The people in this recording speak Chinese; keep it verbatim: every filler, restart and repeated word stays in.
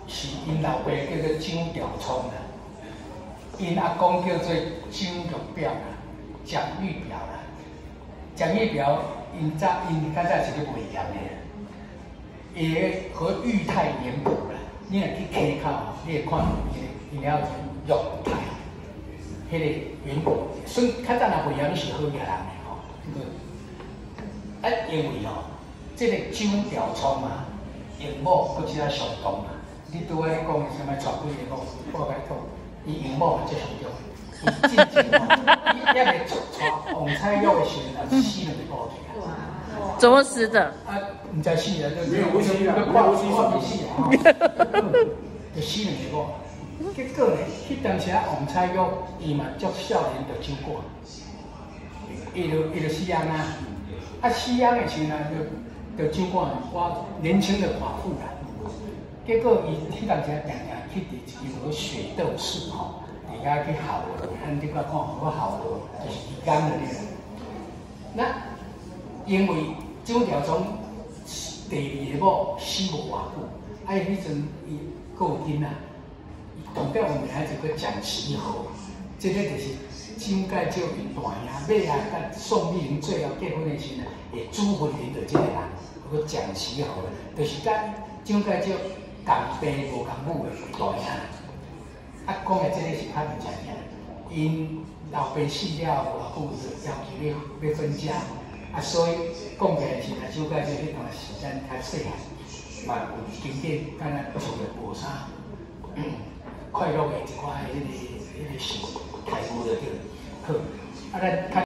是因老爸叫做蒋兆聪啦，因阿公叫做蒋玉表啦，蒋玉表啦。蒋玉表因早因较早是咧卖盐的，伊个和裕泰盐埔啦，你若去溪口，你会看伊因了裕泰，迄个盐埔，算较早若卖盐是好野人的吼。啊，因为吼，即个蒋兆聪啊，用某搁只啊上当啊。你拄仔讲什么传几个某，我甲你讲，伊用某最上当。伊进前吼，伊还袂带王彩玉的时阵，也死两个某去啊。 怎么死的？ 啊，唔知死啊，就没有呼吸啊， 看呼吸算死啊，就死两个某。结果呢，迄当时啊，王彩玉伊嘛足少年就走过，伊就伊就死安啊。啊，死安的时阵就就酒馆，我年轻的寡妇啦。结果伊迄当时定定去伫一个雪斗士吼，伫遐去校学，咱你看看，我校学就是伊讲的咧。那因为蒋兆聪第二个某死无偌久，啊，迄阵伊个有囡仔，同表有名就叫蒋其豪，这个就是蒋介石因大兄尾啊，甲宋美龄最后结婚的时阵，会主婚姻的这个人，叫蒋其豪，就是甲蒋介石共爸无共母的大兄。啊，讲的这个是较认真嘅，因老爸死了无偌久，就要求要要分家，啊，所以讲起来是啊，蒋介石迄段时间较细汉，嘛有经典，敢若厝内无啥。快乐的一寡迄个迄个事，台语就对。好，啊，咱。